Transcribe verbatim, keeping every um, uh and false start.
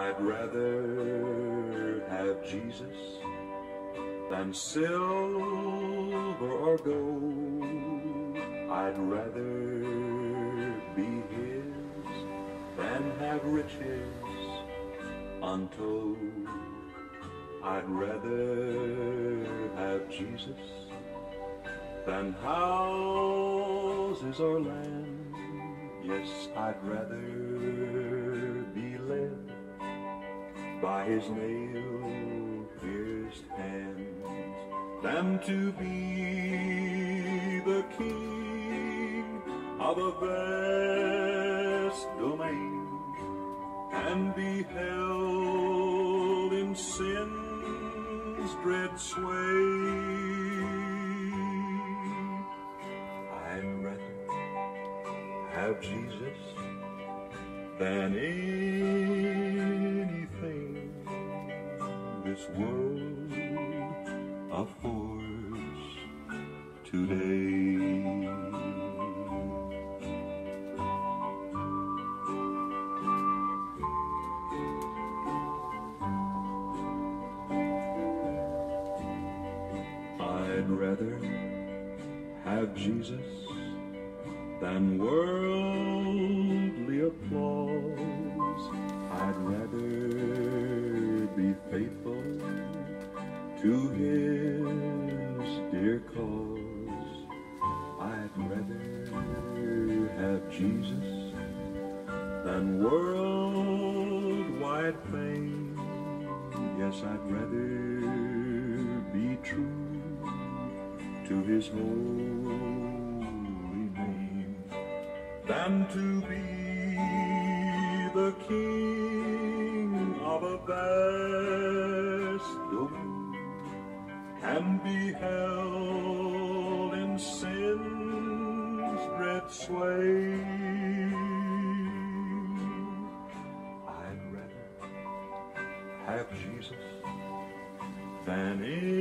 I'd rather have Jesus than silver or gold. I'd rather be his than have riches untold. I'd rather have Jesus than houses or land. Yes, I'd rather be led by his nail-pierced hands than to be the king of a vast domain and be held in sin's dread sway. I'd rather have Jesus than anything this world affords today. I'd rather have Jesus than worldly applause. I'd rather be faithful to his dear cause. I'd rather have Jesus than worldwide fame. Yes, I'd rather be true to his holy name than to be the king of a vast domain and be held in sin's dread sway. I'd rather have Jesus than any